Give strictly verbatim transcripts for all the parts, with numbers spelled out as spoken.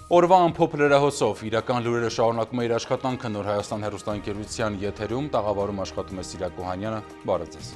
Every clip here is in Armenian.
Օրվա ամփոփ լրահոսով իրական լուրերը շարունակում է իր աշխատանքը Նոր Հայաստան հեռուստաընկերության եթերում, տաղավարում աշխատում է Սիրակ Օհանյանը, բարև ձեզ։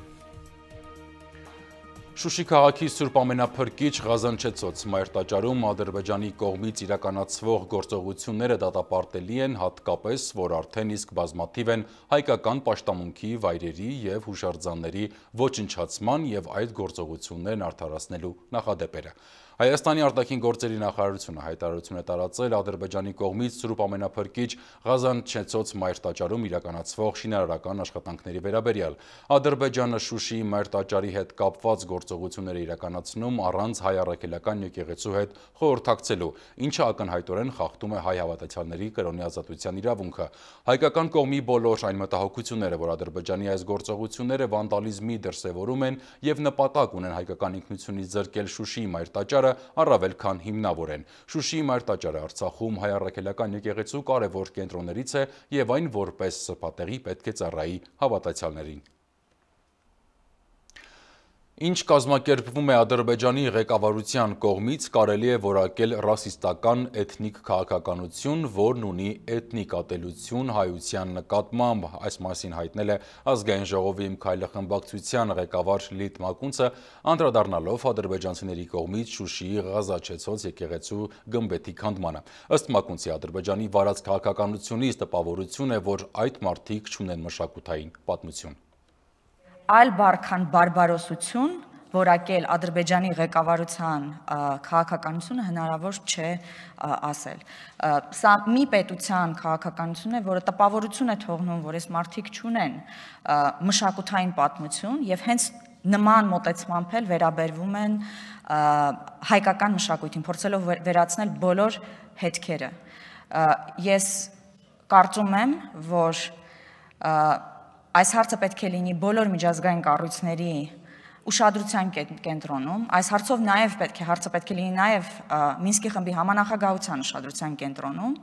Շուշի քաղաքի Սուրբ ամենափրկիչ Ղազանչեցոց մայրտաճարում Ադրբեջանի կողմից իրականացվող գործողությունները դատապարտելի են, հատկապես, որ արդեն իսկ բազմաթիվ են հայկական պաշտամունքի վայրերի և հուշարձանների ոչնչացման և այդ գործողություններն արդարացնելու նախադեպերը։ Հայաստանի արտաքին գործերի նախարարությունը հայտարարություն է տարածել Ադրբեջանի կողմից Սուրբ ամենափրկիչ Ղազանչեցոց մայրտաճարում իրականացվող շինարարական աշխատանքների վերաբերյալ։ Ադրբեջանը Շուշիի մայրտաճարի հետ կապված գործողություններ է իրականացնում առանց հայ առաքելական եկեղեցու հետ խորհրդակցելու, ինչը ակնհայտորեն խախտում է հայ հավատացյալների կրոնի ազատության իրավունքը։ Հայկական կողմի բոլոր այն մտահոգությունները, որ Ադրբեջանի այս գործողությունները վանդալիզմի դրսևորում են և նպատակ ունեն հայկական ինքնությունից զրկել Շուշիի մայրտաճարը, առավել քան հիմնավոր են։ Շուշիի մայրտաճարը Արցախում հայ առաքելական եկեղեցու կարևոր կենտրոններից է և այն որպես սրբատեղի պետք է ծառայի հավատացյալներին։ Ինչ կազմակերպվում է Ադրբեջանի ղեկավարության կողմից, կարելի է որակել ռասիստական էթնիկ քաղաքականություն, որն ունի էթնիկ ատելություն հայության նկատմամբ։ Այս մասին հայտնել է Ազգային ժողովի Իմ քայլը խմբակցության ղեկավար Լիլիթ Մակունցը, անդրադառնալով ադրբեջանցիների կողմից Շուշիի Ղազանչեցոց եկեղեցու գմբեթի քանդմանը։ Ըստ Մակունցի, Ադրբեջանի վարած քաղաքականությունից տպավորություն է, որ այդ մարդիկ չունեն մշակութային պատմություն։ Այլ բառ քան բարբարոսություն որակել Ադրբեջանի ղեկավարության քաղաքականությունը հնարավոր չէ ասել։ Սա մի պետության քաղաքականություն է, որը տպավորություն է թողնում, որ այս մարդիկ չունեն մշակութային պատմություն և հենց նման մոտեցմամբ էլ վերաբերվում են հայկական մշակույթին, փորձելով վերացնել բոլոր հետքերը։ Ես կարծում եմ, որ այս հարցը պետք է լինի բոլոր միջազգային կառույցների ուշադրության կենտրոնում, այս հարցով նաև պետք է հարցը պետք է լինի նաև Մինսկի խմբի համանախագահության ուշադրության կենտրոնում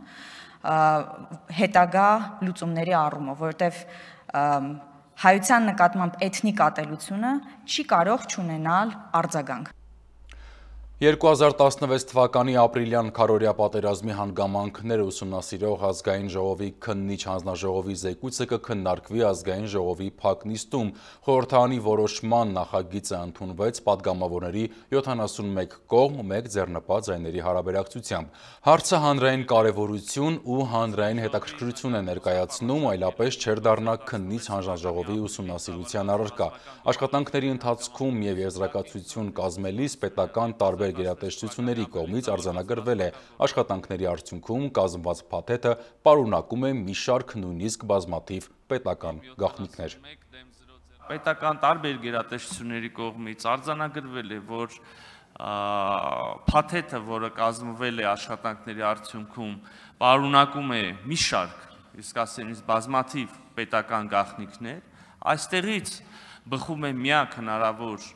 հետագա լուծումների առումով, որովհետև հայության նկատմամբ էթնիկ ատելությունը չի կարող չունենալ արձագանք։ երկու հազար տասնվեց թվականի ապրիլյան քարոզիա պատերազմի հանգամանքները ուսումնասիրող Ազգային ժողովի քննիչ հանձնաժողովի զեկույցը կքննարկվի Ազգային ժողովի փակ նիստում։ Խորհրդարանի որոշման նախագիծը ընդունվեց պատգամավորների յոթանասունմեկ կողմ, մեկ ձեռնպատ ձայների հարաբերակցությամբ։ Հարցը հանրային կարևորություն ու հանրային հետաքրքրություն է ներկայացնում, այլապես չէր դառնա քննիչ հանձնաժողովի ուսումնասիրության առարկա։ Աշխատանքների ընթացքում և եզրակացություն կազմելիս պետական տարբեր գերատեսչությունների կողմից արձանագրվել է աշխատանքների արդյունքում կազմված փաթեթը պարունակում է մի շարք նույնիսկ բազմաթիվ պետական գաղտնիքներ։ Պետական տարբեր գերատեսչությունների կողմից արձանագրվել է, որ փաթեթը, որը կազմվել է աշխատանքների արդյունքում, պարունակում է մի շարք, իսկ ասենից բազմաթիվ պետական գաղտնիքներ, այստեղից բխում է միակ հնարավոր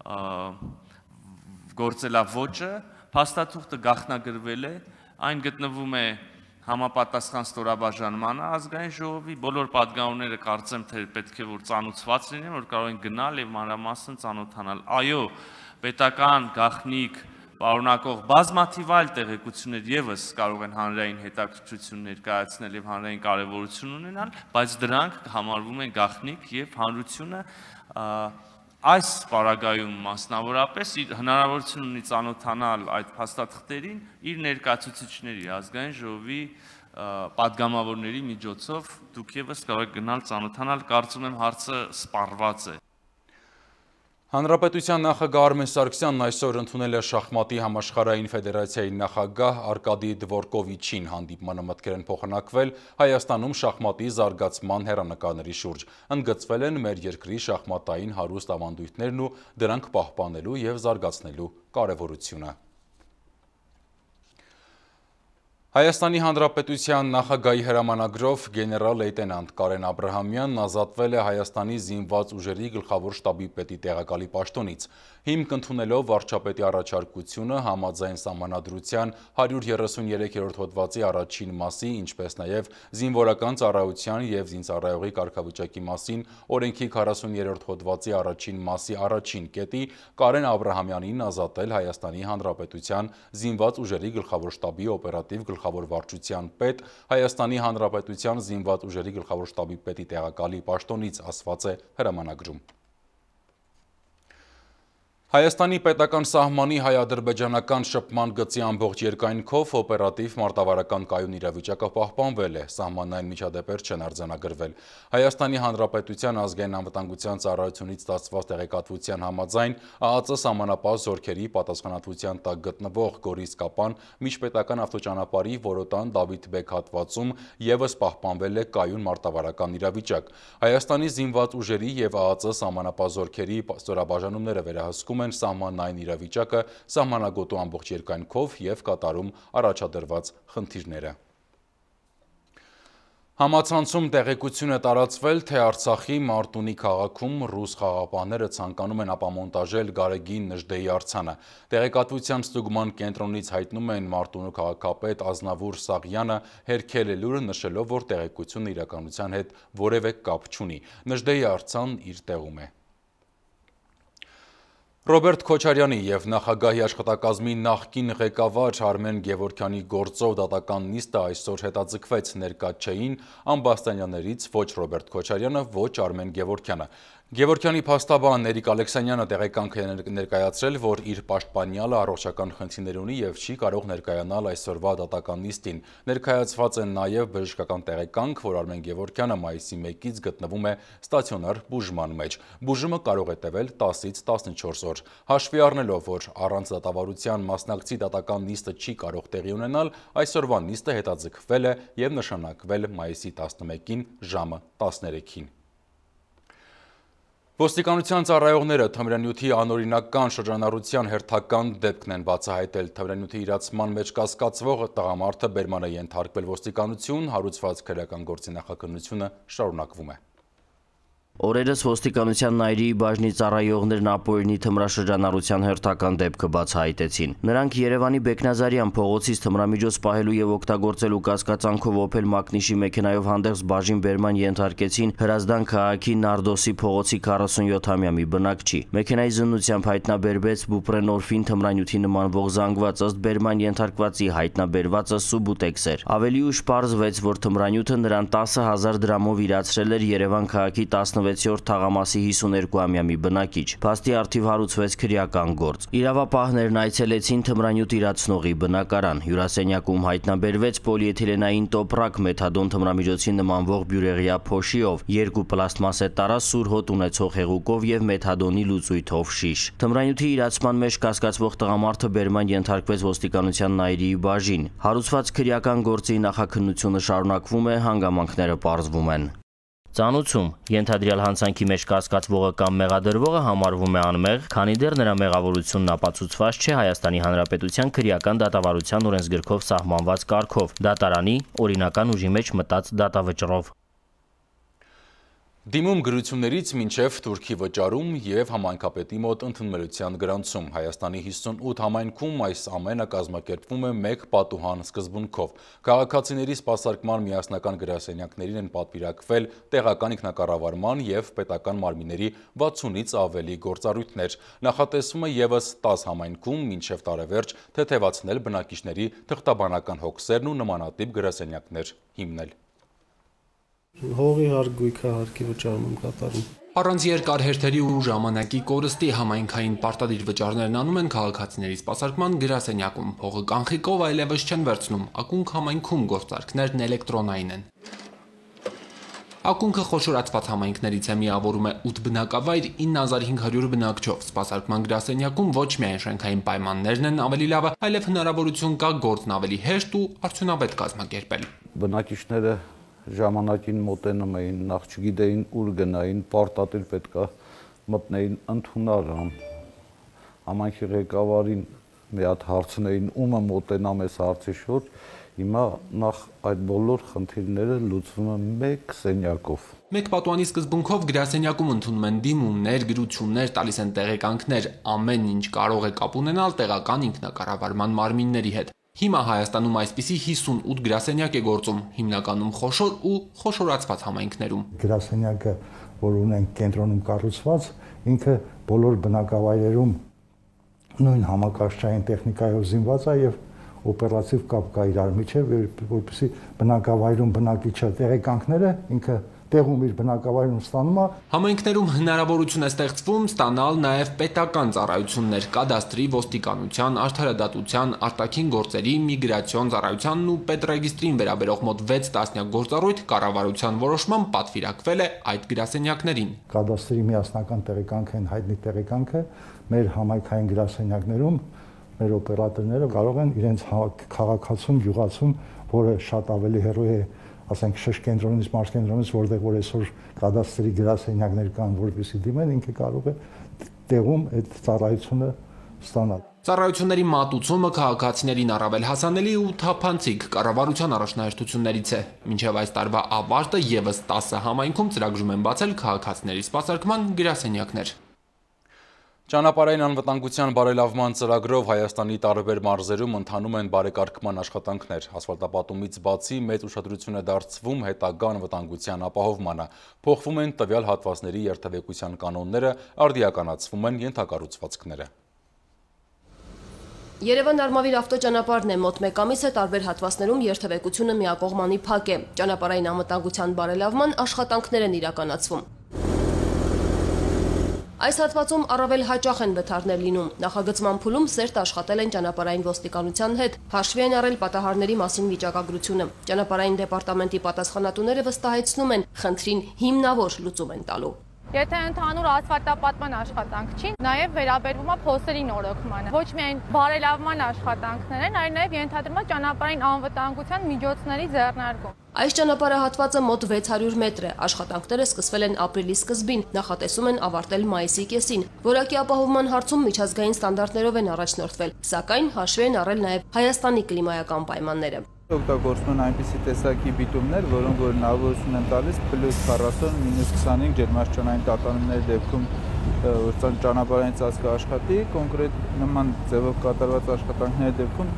գործելավոճը, փաստաթուղթը գաղտնագրվել է, այն գտնվում է համապատասխան ստորաբաժանմանը Ազգային ժողովի, բոլոր պատգամավորները կարծեմ, թե պետք է որ ծանոթված լինեն, որ կարող են գնալ և մանրամասն ծանոթանալ։ Այո, պետական գաղտնիք պարունակող բազմաթիվ այլ տեղեկություններ ևս կարող են հանրային հետաքրքրություն ներկայացնել և հանրային կարևորություն ունենալ, բայց դրանք համարվում են գաղտնիք և հանրությունը այս պարագայում մասնավորապես հնարավորություն ունի ծանոթանալ այդ փաստաթղթերին իր ներկայացուցիչների, Ազգային ժողովի պատգամավորների միջոցով, դուք ևս կարող եք գնալ ծանոթանալ, կարծում եմ հարցը սպառված է։ Հանրապետության նախագահ Արմեն Սարգսյանն այսօր ընդունել է շախմատի համաշխարհային ֆեդերացիայի նախագահ Արկադի Դվորկովիչին, հանդիպմանը մտքեր են փոխանակվել Հայաստանում շախմատի զարգացման հեռանկարների շուրջ։ Ընդգծվել են մեր երկրի շախմատային հարուստ ավանդույթներն ու դրանք պահպանելու և զարգացնելու կարևորությունը։ Հայաստանի Հանրապետության նախագահի հրամանագրով գեներալ լեյտենանտ Կարեն Աբրահամյանն ազատվել է Հայաստանի զինված ուժերի գլխավոր շտաբի պետի տեղակալի պաշտոնից։ Հիմք ընդունելով վարչապետի առաջարկությունը համաձայն սահմանադրության հարյուր երեսուներեքերորդ հոդվածի առաջին մասի, ինչպես նաև զինվորական ծառայության և զինծառայողի կարգավիճակի մասին օրենքի քառասուներորդ հոդվածի առաջին մասի առաջին կետի Կարեն Աբրահամյանին ազատել Հայաստանի Հանրապետության զինված ուժերի գլխավոր շտաբի օպերատիվ գլխավոր վարչության պետ, Հայաստանի Հանրապետության զինված ուժերի գլխավոր շտաբի պետի տեղակալի պաշտոնից, ասված է հրամանագրում։ Հայաստանի պետական սահմանի հայ-ադրբեջանական շփման գծի ամբողջ երկայնքով օպերատիվ մարտավարական կայուն իրավիճակը պահպանվել է, սահմանային միջադեպեր չեն արձանագրվել։ Հայաստանի Հանրապետության ազգային անվտանգության ծառայությունից ստացված տեղեկատվության համաձայն ԱԱԾ սահմանապահ զորքերի պատասխանատվության տակ գտնվող Գորիս-Կապան միջպետական ավտոճանապարհի Որոտան-Դավիթ-Բեկ հատվածում ևս պահպանվել է կայուն մարտավարական իրավիճակ։ Հայաստանի զինված ուժերի և ԱԱԾ սահմանապահ զորքերի ստորաբաժանումները վերահսկում են սահմանային իրավիճակը սահմանագոտու ամբողջ երկայնքով և կատարում առաջադրված խնդիրները։ Համացանցում տեղեկություն է տարածվել, թե Արցախի Մարտունի քաղաքում ռուս խաղաղապահները ցանկանում են ապամոնտաժել Գարեգին Նժդեի արձանը։ Տեղեկատվության ստուգման կենտրոնից հայտնում են Մարտունու քաղաքապետ Ազնավուր Սաղյանը հերքել է լուրը, նշելով, որ տեղեկությունը իրականության հետ որևէ կապ չունի։ Նժդեի արձանն իր տեղում է։ Ռոբերտ Քոչարյանի և նախագահի աշխատակազմի նախկին ղեկավար Արմեն Գևորգյանի գործով դատական նիստը այսօր հետաձգվեց, ներկա չէին ամբաստանյաներից ոչ Ռոբերտ Քոչարյանը, ոչ Արմեն Գևորգյանը։ Գևորգյանի փաստաբան Ներիկ Ալեքսանյանը տեղեկանք է ներկայացրել, որ իր պաշտպանյալը առողջական խնդիրներ ունի և չի կարող ներկայանալ այսօրվա դատական նիստին։ Ներկայացված են նաև բժշկական տեղեկանք, որ Արմեն Գևորգյանը մայիսի մեկից գտնվում է ստացիոնար բուժման մեջ։ Բուժումը կարող է տևել տասից տասնչորս օր։ Հաշվի առնելով, որ առանց դատավարության մասնակցի դատական նիստը չի կարող տեղի ունենալ, այսօրվա նիստը հետաձգվել է և նշանակվել մայիսի տասնմեկին ժամը տասներեքին։ Ոստիկանության ծառայողները թմրանյութի անօրինական շրջանառության հերթական դեպքն են բացահայտել։ Թմրանյութի իրացման մեջ կասկածվող տղամարդը բերման է ենթարկվել ոստիկանություն, հարուցված քրեական գործի նախաքննությունը շարունակվում է։ Օրերս ոստիկանության Նայիրիի բաժնի ծառայողներն ապօրինի թմրաշրջանառության հերթական դեպքը բացահայտեցին։ Նրանք Երևանի Բեկնազարյան փողոցից թմրամիջոց պահելու և օգտագործելու կասկածանքով Opel Մակնիշի մեքենայով հանդերձ բաժին բերման ենթարկեցին Հրազդան քաղաքի Նարդոսի փողոցի քառասունյոթամյա մի բնակչի։ Մեքենայի զննությամբ հայտնաբերվեց բուպրենորֆին թմրանյութի նմանվող զանգված, ըստ բերման ենթարկվածի հայտնաբերվածը Սուբուտեքս էր։ Ավելի ուշ պարզվեց, որ թմրանյութը նրան տասը հազար դրամով իրացրել էր Երևան քաղաքի տասնվեցերորդ թաղամասի հիսուներկուամյա մի բնակիչ։ Փաստի առթիվ հարուցվեց քրեական գործ։ Իրավապահներն այցելեցին թմրանյութ իրացնողի բնակարան։ Հյուրասենյակում հայտնաբերվեց պոլիէթիլենային տոպրակ մեթադոն թմրամիջոցի նմանվող բյուրեղյա փոշիով, երկու պլաստմասե տարա սուր հոտ ունեցող հեղուկով և մեթադոնի լուծույթով շիշ։ Թմրանյութի իրացման մեջ կասկածվող տղամարդը բերման ենթարկվեց ոստիկանության Նայիրիի բաժին։ Հարուցված քրեական գործի նախաքննությունը շարունակվում է, հանգամանքները պարզվում են։ Ծանուցում ենթադրյալ հանցանքի մեջ կասկածվողը կամ մեղադրվողը համարվում է անմեղ, քանի դեռ նրա մեղավորությունն ապացուցված չէ Հայաստանի Հանրապետության քրեական դատավարության օրենսգրքով սահմանված կարգով, դատարանի օրինական ուժի մեջ մտած դատավճռով։ Դիմում գրություններից մինչև Թուրքի վճարում և համայնքապետի մոտ ընդունմելության գրանցում։ Հայաստանի հիսունութ համայնքում այս ամենը կազմակերպվում է մեկ պատուհան սկզբունքով։ Քաղաքացիների սպասարկման միասնական գրասենյակներին են պատվիրակվել տեղական ինքնակառավարման և պետական մարմինների վաթսունից ավելի գործառույթներ։ Նախատեսվում է ևս տասը համայնքում մինչև տարեվերջ թեթևացնել բնակիչների թղթաբանական հոգսերն ու նմանատիպ գրասենյակներ հիմնել։ Հողի հարգույքը հարկի վճարում եմ կատարում։ Առանց երկար հերթերի ու ժամանակի կորստի համայնքային պարտադիր վճարներն անում են քաղաքացիների սպասարկման գրասենյակում։ Հողը կանխիկով այլևս չեն վերցնում, ակունք համայնքում գործարքներն էլեկտրոնային են։ Ակունքը խոշորացված համայնքներից է, միավորում է ութ բնակավայր ինը հազար հինգ հարյուր բնակչով։ Սպասարկման գրասենյակում ոչ միայն շենքային պայմաններն են ավելի լավը, այլև հնարավորություն կա գործն ավելի հեշտ ու արդյունավետ կազմակերպել։ Բնակիչները ժամանակին մոտենում էին, նախ չգիտեին ուր գնային, պարտադիր պետքա մտնեին ընդունարան, համայնքի ղեկավարին մի հատ հարցնեին ումը մոտենամ այս հարցի շուրջ, Հիմա նախ այդ բոլոր խնդիրները լուծվում են մեկ սենյակով։ Մեկ պատուանի սկզբունքով գրասենյակում ընդունում են դիմումներ, գրություններ, տալիս են տեղեկանքներ, ամեն ինչ կարող է կապ ունենալ տեղական ինքնակառավարման մարմինների հետ։ Հիմա Հայաստանում այսպիսի հիսունութ գրասենյակ է գործում, հիմնականում խոշոր ու խոշորացված համայնքներում։ Գրասենյակը, որ ունենք կենտրոնում կառուցված, ինքը բոլոր բնակավայրերում նույն համակարգչային տեխնիկայով զինված է եւ օպերատիվ կապ կա իրար միջև, որպեսզի բնակավայրում բնակիչը տեղեկանքները ինքը տեղում իր բնակավայրում ստանում է։ Համայնքներում հնարավորություն է ստեղծվում ստանալ նաև պետական ծառայություններ, կադաստրի, ոստիկանության, արդարադատության, արտաքին գործերի, միգրացիոն ծառայությանն ու պետռեգիստրին վերաբերող մոտ վեց տասնյակ գործառույթ կառավարության որոշմամբ պատվիրակվել է այդ գրասենյակներին։ Կադաստրի միասնական տեղեկանք են հայտնի տեղեկանքը մեր համայնքային գրասենյակներում մեր օպերատորները կարող են իրենց քաղաքացում, յուղացում, որը շատ ավելի հեռու է, ասենք շրջկենտրոնից, մարզկենտրոնից, որտեղ որ այսօր կադաստրի գրասենյակներ կան, որպեսզի դիմեն, ինքը կարող է տեղում այդ ծառայությունը ստանալ։ Ծառայությունների մատուցումը քաղաքացիներին առավել հասանելի ու թափանցիկ կառավարության առաջնահերթություններից է։ Մինչև այս տարվա ավարտը եւս տասը համայնքում ծրագրում են բացել քաղաքացիների սպասարկման գրասենյակներ։ Ճանապարհային անվտանգության բարելավման ծրագրով Հայաստանի տարբեր մարզերում ընթանում են բարեկարգման աշխատանքներ։ Ասֆալտապատումից բացի մեծ ուշադրություն է դարձվում հետագա անվտանգության ապահովմանը։ Փոխվում են տվյալ հատվածների երթևեկության կանոնները, արդիականացվում են ենթակառուցվածքները։ Երևան-Արմավիր ավտոճանապարհն է, մոտ մեկ ամիս է տարբեր հատվածներում երթևեկությունը միակողմանի փակ է։ Ճանապարհային անվտանգության բարելավման աշխատանքներ են իրականացվում։ Այս հատվածում առավել հաճախ են վթարներ լինում։ Նախագծման փուլում սերտ աշխատել են ճանապարհային ոստիկանության հետ, հաշվի են առել պատահարների մասին վիճակագրությունը։ Ճանապարհային դեպարտամենտի պատասխանատուները վստահեցնում են, խնդրին հիմնավոր լուծում են տալու։ Եթե ընդհանուր ասֆալտապատման աշխատանք չի, նաև վերաբերվում է փոսերի նորոգմանը։ Ոչ միայն բարելավման աշխատանքներ են, այլ նաև ենթադրում է ճանապարհային անվտանգության միջոցների ձեռնարկում։ Այս ճանապարհահատվածը մոտ վեց հարյուր մետր է, աշխատանքները սկսվել են ապրիլի սկզբին, նախատեսում են ավարտել մայիսի կեսին։ Որակի ապահովման հարցում միջազգային ստանդարտներով են առաջնորդվել, սակայն հաշվի են առել նաև Հայաստանի կլիմայական պայմանները։ Օգտագործվում են այնպիսի տեսակի բիտումներ, որոնք որ հնարավորություն են տալիս պլյուս քառասուն, մինուս քսանհինգ ջերմաստիճանային տատանումների դեպքում ճանապարհային ծածկը աշխատի, կոնկրետ նման ձևով կատարված աշխատանքների դեպքում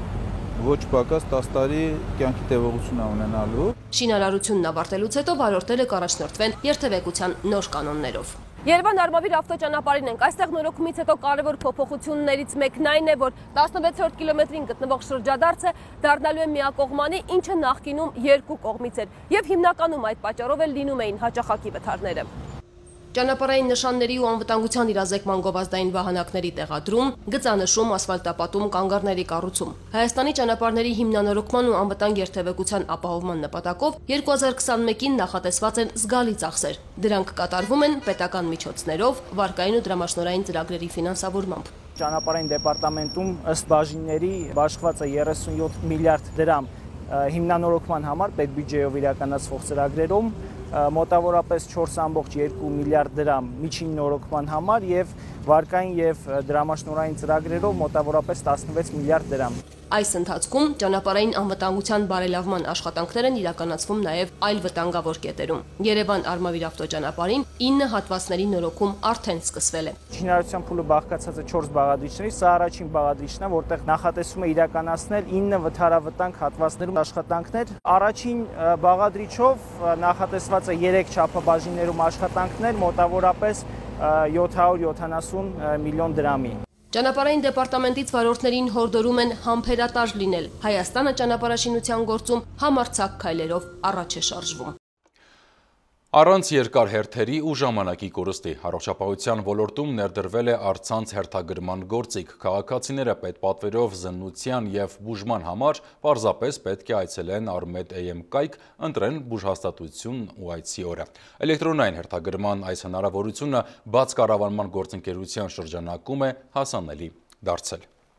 ոչ պակաս տասը տարի կյանքի տևողություն ունենալու։ Շինարարությունն ավարտելուց հետո վարորդները կառաջնորդվեն երթևեկության նոր կանոններով։ Երևան-Արմավիր ավտոճանապարհին ենք։ Այստեղ նորոգումից հետո կարևոր փոփոխություններից մեկն այն է, որ տասնվեցերորդ կիլոմետրին գտնվող շրջադարձը դառնալու է միակողմանի, ինչը նախկինում երկու կողմից էր, եւ հիմնականում այդ պատճառով էլ լինում էին հաճախակի վթարները։ Ճանապարհային նշանների ու անվտանգության իրազեկման գովազդային վահանակների տեղադրում, գծանշում, ասֆալտապատում, կանգառների կառուցում։ Հայաստանի ճանապարհների հիմնանորոգման ու անվտանգ երթևեկության ապահովման նպատակով երկու հազար քսանմեկին նախատեսված են զգալի ծախսեր։ Դրանք կատարվում են պետական միջոցներով, վարկային ու դրամաշնորհային ծրագրերի ֆինանսավորմամբ։ Ճանապարհային դեպարտամենտում ըստ բաժինների բաշխված է երեսունյոթ միլիարդ դրամ հիմնանորոգման համար պետբյուջեով իրականացվող ծրագրերում, մոտավորապես չորս ամբողջ երկու միլիարդ դրամ միջին նորոգման համար եւ վարկային եւ դրամաշնորհային ծրագրերով մոտավորապես տասնվեց միլիարդ դրամ։ Այս ընթացքում ճանապարհային անվտանգության բարելավման աշխատանքներ են իրականացվում նաև այլ վտանգավոր կետերում։ Երևան-Արմավիր ավտոճանապարհին ինը հատվածների նորոգում արդեն սկսվել է։ Շինարարության փուլը բաղկացած է չորս բաղադրիչներից, սա առաջին բաղադրիչն է, որտեղ նախատեսվում է իրականացնել ինը վթարավտանգ հատվածներում աշխատանքներ։ Առաջին բաղադրիչով նախատեսված է երեք չափաբաժիններում աշխատանքներ, մոտավորապես յոթ հարյուր յոթանասուն միլիոն դրամի։ Ճանապարհային դեպարտամենտից վարորդներին հորդորում են համբերատար լինել։ Հայաստանը ճանապարհաշինության գործում համարձակ քայլերով առաջ է շարժվում։ Առանց երկար հերթերի ու ժամանակի կորստի առողջապահության ոլորտում ներդրվել է առցանց հերթագրման գործիք։ Քաղաքացիները պետպատվերով զննության եւ բուժման համար պարզապես պետք է այցելեն Արմեդ Էյ Էմ կայք, ընտրեն բուժհաստատություն ու այցի օրը։ Էլեկտրոնային հերթագրման այս հնարավորությունը բաց կառավարման գործընկերության շրջանակում է հասանելի դարձել։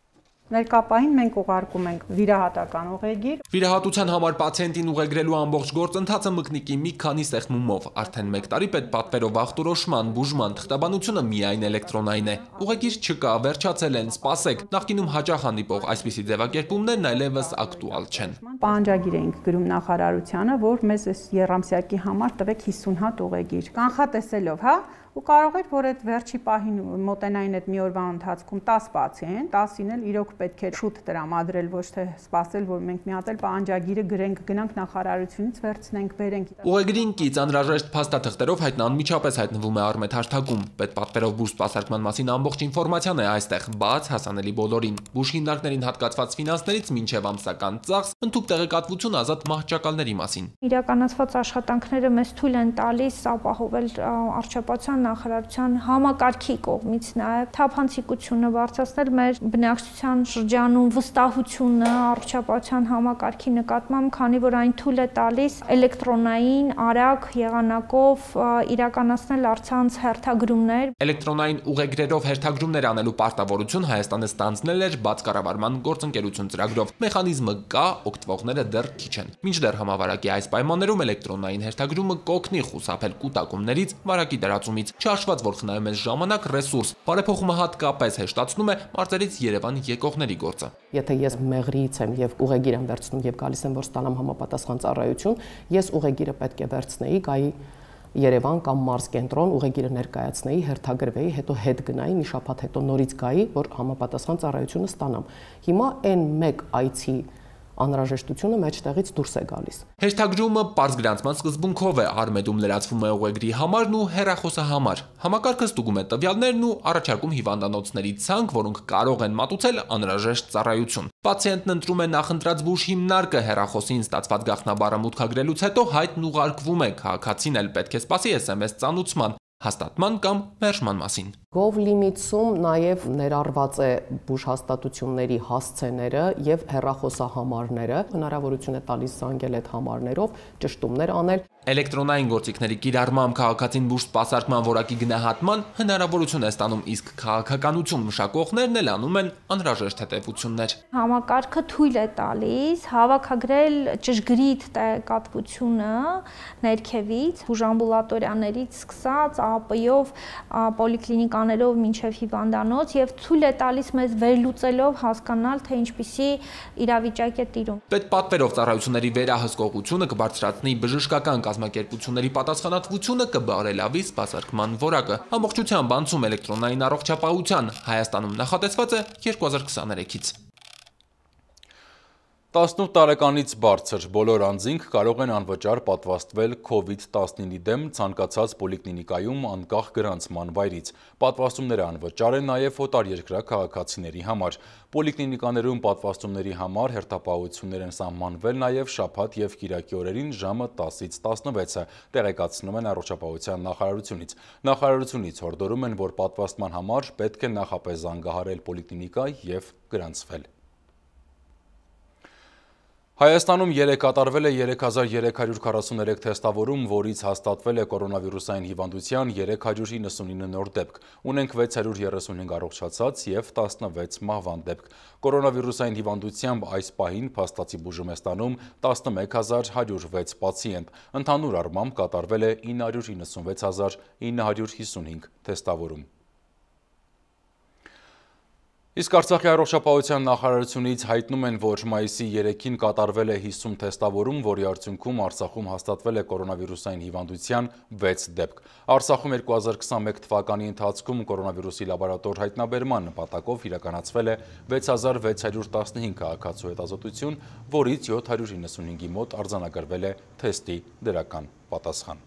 Ներկապային մենք ուղարկում ենք վիրահատական ուղեգիր։ Վիրահատության համար պացիենտին ուղեգրելու ամբողջ գործընթացը մկնիկի մի քանի սեղմումով, արդեն մեկ տարի պետպատվերով ախտորոշման, բուժման, թղթաբանությունը միայն էլեկտրոնային է։ Ուղեգիր չկա, վերջացել են, սպասեք, նախկինում հաճախ հանդիպող այսպիսի ձևակերպումներն այլևս ակտուալ չեն։ Պահանջագիր էինք գրում նախարարությանը, որ մեզ այս եռամսյակի համար տվեք հիսուն հատ ուղեգիր։ Կանխատեսելով, հա, ու կարող էր, որ այդ վերջի պահին մոտենային այդ մի օրվա ընթացքում տասը պացիենտ, տասին էլ իրոք պետք է շուտ տրամադրել, ոչ թե սպասել, որ մենք մի հատ էլ պահանջագիրը գրենք, գնանք նախարարությունից վերցնենք, բերենք։ Ուղեգրին կից անհրաժեշտ փաստաթղթերով հայտնան անմիջապես հայտնվում է Արմեթարթակում։ Պետպատվերով բուժ սպասարկման մասին ամբողջ ինֆորմացիան է այստեղ, բաց հասանելի բոլորին։ Բուժ հիմնարկներին հատկացված ֆինանսներից մինչև ամսական ծախս, ընդհանուր տեղեկատվություն ազատ մահճակալների մասին։ Իրականացված աշխատանքները մեզ թույլ են տալիս ապահովել առողջապահության նախարարության համակարգի կողմից նաև թափանցիկությունը բարձրացնել մեր բնակչության շրջանում վստահությունը առողջապահության համակարգի նկատմամբ, քանի որ այն թույլ է տալիս էլեկտրոնային արագ եղանակով իրականացնել առցանց հերթագրումներ։ Էլեկտրոնային ուղեգրերով հերթագրումներ անելու պարտավորություն Հայաստանը ստանձնել էր բաց կառավարման գործընկերություն ծրագրով։ Մեխանիզմը կա, օգտվողները դեռ քիչ են։ Մինչդեռ համավարակի այս պայմաններում էլեկտրոնային հերթագրումը կօգնի խուսափել կուտակումներից, վարակի դրածումից։ Չհաշված, որ խնայում է ժամանակ, ռեսուրս, բարեփոխումը հատկապես հեշտացնում է մարզերից Երևան եկողների գործը։ Եթե ես մեղրիից եմ եւ ուղեգիր եմ վերցնում եւ գալիս եմ, որ ստանամ համապատասխան ծառայություն, ես ուղեգիրը պետք է վերցնեի, գայի Երևան կամ մարզ կենտրոն, ուղեգիրը ներկայացնեի, հերթագրվեի, հետո հետ գնայի, մի շաբաթ հետո նորից գայի, որ համապատասխան ծառայությունը ստանամ։ Հիմա այն մեկ այցի անհրաժեշտությունը մեջտեղից դուրս է գալիս։ Հերթագրումը պարզ գրանցման սկզբունքով է, արմեդում լրացվում է ուղեգրի համարն ու հեռախոսահամար։ Համակարգը ստուգում է տվյալներն ու առաջարկում հիվանդանոցների ցանկ, որոնք կարող են մատուցել անհրաժեշտ ծառայություն։ Պացիենտն ընտրում է նախընտրած բուժ հիմնարկը, հեռախոսին ստացված գաղտնաբառը մուտքագրելուց հետո հայտն ուղարկվում է, քաղաքացին էլ պետք է սպասի էս էմ էս ծանուցման, հաստատման կամ մերժման մասին։ Gov Limits-ում նաև ներառված է բուժհաստատությունների հասցեները եւ հեռախոսահամարները, հնարավորություն է տալիս զանգել այդ համարներով, ճշտումներ անել։ Էլեկտրոնային գործիքների կիրառմամբ քաղաքացին բուժ սպասարկման որակի գնահատման հնարավորություն է ստանում, իսկ քաղաքականություն մշակողներն էլ անում են անհրաժեշտ հետևություններ։ Համակարգը թույլ է տալիս հավաքագրել ճշգրիտ տեղեկատվությունը ներքևից, բուժամբուլատորիաներից սկսած, ԱՊ-ով, պոլիկլինիկաներով մինչև հիվանդանոց եւ թույլ է տալիս մեզ վերլուծելով հասկանալ, թե ինչպիսի իրավիճակ է տիրում։ Պետպատվերով ծառայությունների վերահսկողությունը կբարձրացնի բժշկական կազմակերպությունների պատասխանատվությունը, կբարելավի սպասարկման որակը։ Ամբողջությամբ անցում էլեկտրոնային առողջապահության Հայաստանում նախատեսված է երկու հազար քսաներեքից։ տասնութ տարեկանից բարձր բոլոր անձինք կարող են անվճար պատվաստվել քովիդ տասնինի դեմ ցանկացած պոլիկլինիկայում անկախ գրանցման վայրից։ Պատվաստումները անվճար են նաև օտարերկրյա քաղաքացիների համար։ Պոլիկլինիկաներում պատվաստումների համար հերթապահություններ են սահմանվել նաև շաբաթ և կիրակի օրերին ժամը տասից տասնվեցը, տեղեկացնում են առողջապահության նախարարությունից։ Նախարարությունից հորդորում են, որ պատվաստման համար պետք է նախապես զանգահարել պոլիկլինիկա և գրանցվել։ Հայաստանում երեկ կատարվել է երեք հազար երեք հարյուր քառասուներեք թեստավորում, որից հաստատվել է կորոնավիրուսային հիվանդության երեք հարյուր իննսունինը նոր դեպք։ Ունենք վեց հարյուր երեսունհինգ առողջացած և տասնվեց մահվան դեպք։ Կորոնավիրուսային հիվանդությամբ այս պահին փաստացի բուժում է ստանում տասնմեկ հազար հարյուր վեց պացիենտ։ Ընդհանուր առմամբ կատարվել է ինը հարյուր իննսունվեց հազար ինը հարյուր հիսունհինգ թեստավորում։ Իսկ Արցախի առողջապահության նախարարությունից հայտնում են, որ մայիսի երեքին կատարվել է հիսուն թեստավորում, որի արդյունքում Արցախում հաստատվել է կորոնավիրուսային հիվանդության վեց դեպք։ Արցախում երկու հազար քսանմեկ թվականի ընթացքում կորոնավիրուսի լաբորատոր հայտնաբերման նպատակով իրականացվել է վեց հազար վեց հարյուր տասնհինգ քաղաքացու հետազոտություն, որից յոթ հարյուր իննսունհինգի մոտ արձանագրվել է թեստի դրական պատասխան։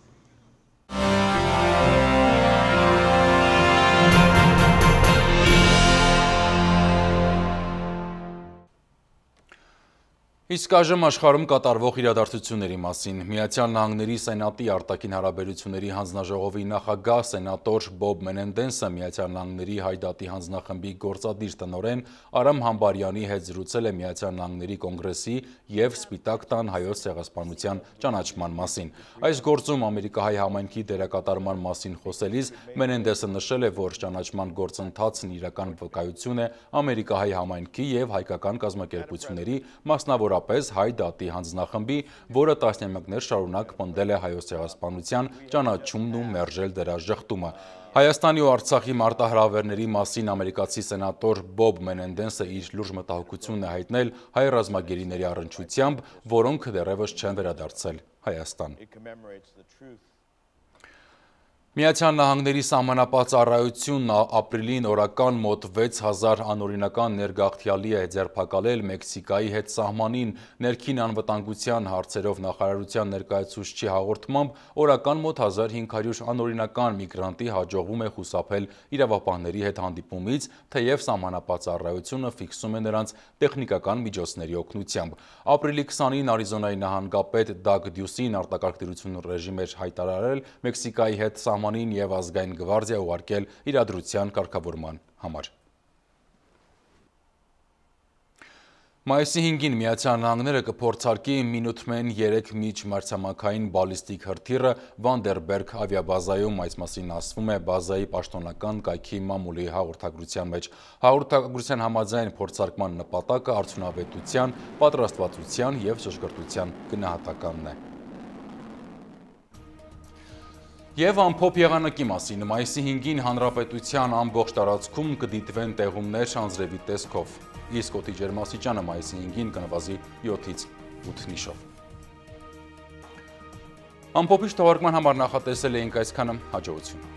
Իսկ այժմ աշխարհում կատարվող իրադարձությունների մասին Միացյալ Նահանգների Սենատի արտաքին հարաբերությունների հանձնաժողովի նախագահ սենատոր Բոբ Մենենդեսը Միացյալ Նահանգների Հայդատի հանձնախմբի գործադիր տնօրեն Արամ Համբարյանի հետ զրուցել է Միացյալ Նահանգների կոնգրեսի եւ Սպիտակ տան հայոց ցեղասպանության ճանաչման մասին։ Այս գործում ամերիկահայ համայնքի դերակատարման մասին խոսելիս Մենենդեսը նշել է, որ ճանաչման գործընթացն իրական վկայություն է ամերիկահայ համայնքի եւ հայկական կազմակերպությունների մասնավոր պես հայ դատի հանձնախմբի, որը տասնամյակներ շարունակ պնդել է հայոց ցեղասպանության ճանաչումն ու մերժել դրա ժխտումը։ Հայաստանի ու Արցախի մարտահրավերների մասին ամերիկացի սենատոր Բոբ Մենենդեսը իր լուրջ մտահոգությունն է հայտնել հայ ռազմագերիների առնչությամբ, որոնք դեռևս չեն վերադարձել Հայաստան։ Միացյալ Նահանգների սահմանապահ ծառայությունն ապրիլին օրական մոտ վեց հազար անօրինական ներգաղթյալի է ձերբակալել Մեքսիկայի հետ սահմանին ներքին անվտանգության հարցերով նախարարության ներկայացուցչի հաղորդմամբ օրական մոտ հազար հինգ հարյուր անօրինական միգրանտի հաջողվում է խուսափել իրավապահների հետ հանդիպումից, թեև սահմանապահ ծառայությունը ֆիքսում է նրանց տեխնիկական միջոցների օգնությամբ։ Ապրիլի քսանին Արիզոնայի նահանգապետ Դագ Դյուսին արտակարգ ռեժիմ էր հայտարարել Մեքսիկայի հետ սահմանին եւ ազգային գվարդիա ուղարկել իրադրության կարգավորման համար։ Մայիսի հինգին Միացյալ Նահանգները կփորձարկի Մինութմեն երեք միջմայրցամաքային բալիստիկ հրթիռը Վանդերբերգ ավիաբազայում, այս մասին ասվում է բազայի պաշտոնական կայքի մամուլի հաղորդագրության մեջ։ Հաղորդագրության համաձայն փորձարկման նպատակը արդյունավետության, պատրաստվածության եւ ճշգրտության գնահատականն է։ Եվ ամփոփ եղանակի մասին մայիսի հինգին հանրապետության ամբողջ տարածքում կդիտվեն տեղումներ անձրևի տեսքով, իսկ օդի ջերմաստիճանը մայիսի հինգին կնվազի յոթից ութ նիշով։ Ամփոփիչ թողարկման համար նախատեսել էինք այսքանը, հաջողություն։